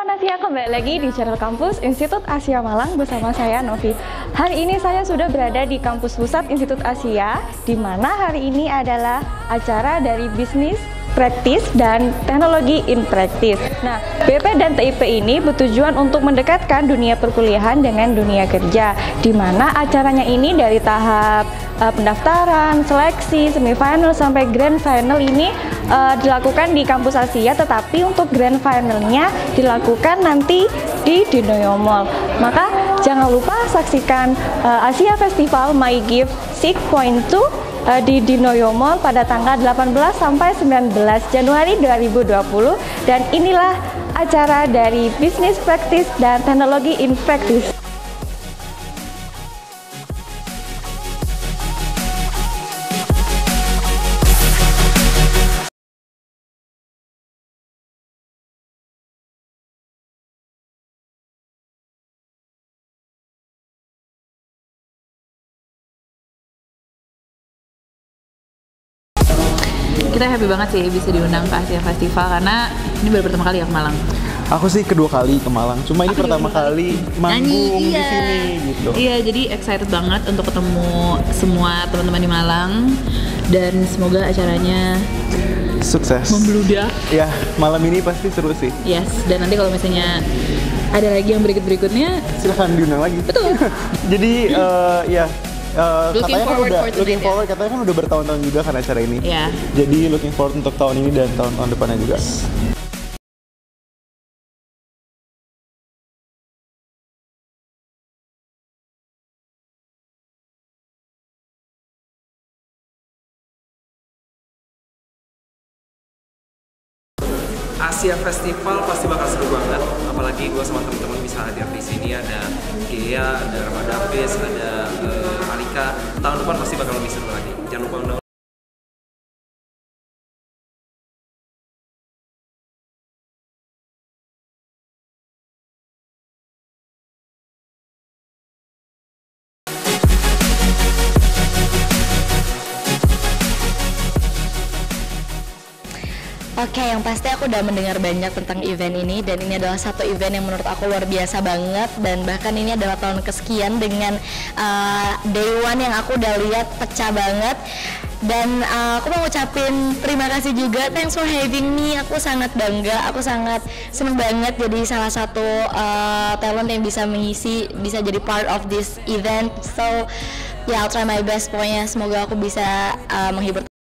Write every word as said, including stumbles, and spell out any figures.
Nasia, kembali lagi di channel Kampus Institut Asia Malang bersama saya Novi. Hari ini saya sudah berada di kampus pusat Institut Asia, di mana hari ini adalah acara dari bisnis praktis dan teknologi in practice. Nah, B P dan T I P ini bertujuan untuk mendekatkan dunia perkuliahan dengan dunia kerja, di mana acaranya ini dari tahap uh, pendaftaran, seleksi, semifinal sampai grand final ini uh, dilakukan di kampus Asia, tetapi untuk grand finalnya dilakukan nanti di Dinoyo Mall. Maka jangan lupa saksikan uh, Asia Festival My Gift enam titik dua di Dinoyo Mall pada tanggal delapan belas sampai sembilan belas Januari dua ribu dua puluh, dan inilah acara dari bisnis praktis dan teknologi in practice. Kita happy banget sih bisa diundang ke Asia Festival karena ini baru pertama kali ya ke Malang. Aku sih kedua kali ke Malang, cuma ini Aku pertama kali manggung iya. di sini gitu. Iya, jadi excited banget untuk ketemu semua teman-teman di Malang dan semoga acaranya sukses. Membludak. Ya, malam ini pasti seru sih. Yes, dan nanti kalau misalnya ada lagi yang berikut-berikutnya silahkan diundang lagi. Betul. Jadi uh, ya Uh, looking katanya kan forward udah for looking tonight, forward ya? katanya kan udah bertahun-tahun juga kan acara ini. Yeah. Jadi looking forward untuk tahun ini dan tahun-tahun depannya juga. Asia Festival pasti bakal seru banget, apalagi gue sama teman-teman bisa hadir di sini. Ada Gea, ada Ramadafis, ada uh, Alika. Tahun depan pasti bakal lebih seru lagi. Jangan lupa undang. Oke, yang pasti aku udah mendengar banyak tentang event ini, dan ini adalah satu event yang menurut aku luar biasa banget, dan bahkan ini adalah tahun kesekian dengan uh, day one yang aku udah lihat pecah banget. Dan uh, aku mau ngucapin terima kasih juga, thanks for having me. Aku sangat bangga, aku sangat seneng banget jadi salah satu uh, talent yang bisa mengisi, bisa jadi part of this event. So, ya yeah, I'll try my best, pokoknya semoga aku bisa uh, menghibur